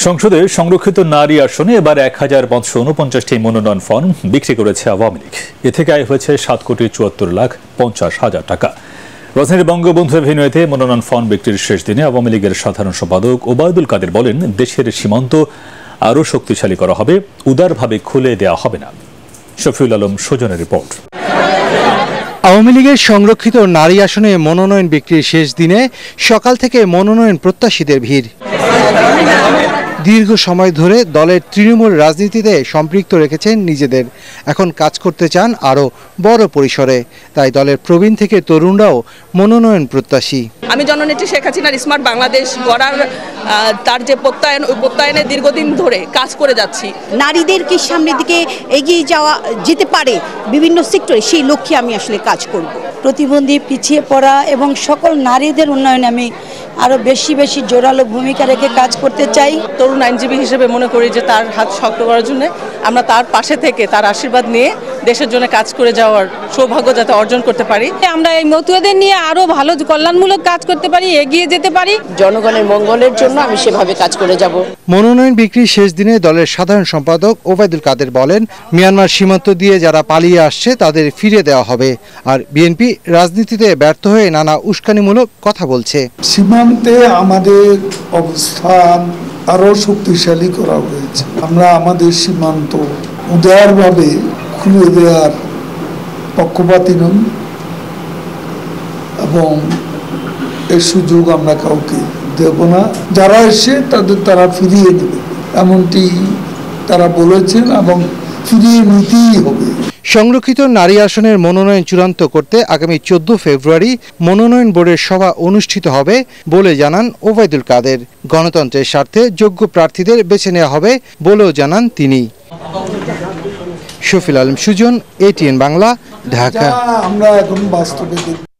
সংসদে সংরক্ষিত নারী আসনে এবার ১,৫৪৯টি মনোনয়ন ফর্ম বিক্রি করেছে আওয়ামী লীগ। এ থেকে আয় হয়েছে ৭,৭৪,৫০,০০০ টাকা। রাজধানীর বঙ্গবন্ধু এভিনিউতে মনোনয়ন ফর্ম বিক্রির শেষ দিনে আওয়ামী লীগের সাধারণ সম্পাদক ওবায়দুল কাদের বলেন, দেশের সীমান্ত আরও শক্তিশালী করা হবে, উদারভাবে খুলে দেওয়া হবে না। শফিউল আলম সুজনের রিপোর্ট। আওয়ামী লীগের সংরক্ষিত নারী আসনে মনোনয়ন বিক্রির শেষ দিনে সকাল থেকে মনোনয়ন প্রত্যাশীদের ভিড়। দীর্ঘ সময় ধরে দলের তৃণমূল রাজনীতিতে সম্পৃক্ত রেখেছেন নিজেদের, এখন কাজ করতে চান আরও বড় পরিসরে। তাই দলের প্রবীণ থেকে তরুণরাও মনোনয়ন প্রত্যাশী। আমি জননেত্রী শেখ হাসিনার স্মার্ট বাংলাদেশ গড়ার তার যে প্রত্যয়ন, ওই প্রত্যয়নে দীর্ঘদিন ধরে কাজ করে যাচ্ছি। নারীদেরকে সামনের দিকে এগিয়ে যাওয়া যেতে পারে বিভিন্ন সেক্টরে, সেই লক্ষ্যে আমি আসলে কাজ করব। প্রতিবন্ধী, পিছিয়ে পড়া এবং সকল নারীদের উন্নয়নে আমি আরও বেশি জোরালো ভূমিকা রেখে কাজ করতে চাই। তরুণ আইনজীবী হিসেবে মনে করি যে তার হাত শক্ত করার জন্য আমরা তার পাশে থেকে তার আশীর্বাদ নিয়ে দেশের জন্য কাজ করে যাওয়ার সৌভাগ্য যাতে অর্জন করতে পারি। আমরা এই মতুয়াদের নিয়ে আরও ভালো কল্যাণমূলক কাজ করতে পারি, এগিয়ে যেতে পারি। জনগণের মঙ্গলের জন্য আমি সেভাবে কাজ করে যাব। মনোনয়ন বিক্রির শেষ দিনে দলের সাধারণ সম্পাদক ওবায়দুল কাদের বলেন, মিয়ানমার সীমান্ত দিয়ে যারা পালিয়ে আসছে তাদের ফিরে দেওয়া হবে। আর বিএনপি রাজনীতিতে ব্যর্থ হয়ে নানা উস্কানিমূলক কথা বলছে। সীমান্তে আমাদের অবস্থান আরো শক্তিশালী করা হয়েছে। আমরা আমাদের সীমান্ত উদারভাবে খুলে দেওয়ার পক্ষপাতী নই এবং এর সুযোগ আমরা কাউকে দেব না। যারা এসে তারা ফিরিয়ে নেবে, এমনটি তারা বলেছেন এবং ফিরিয়ে নিতেই হবে। সংরক্ষিত নারী আসনের মনোনয়ন চূড়ান্ত করতে আগামী 14 ফেব্রুয়ারি মনোনয়ন বোর্ডের সভা অনুষ্ঠিত হবে বলে জানান ওবায়দুল কাদের। গণতন্ত্রের স্বার্থে যোগ্য প্রার্থীদের বেছে নেওয়া হবে বলেও জানান তিনি। শফিউল আলম সুজন, ATN বাংলা, ঢাকা। আমরা এখন বাস্তবে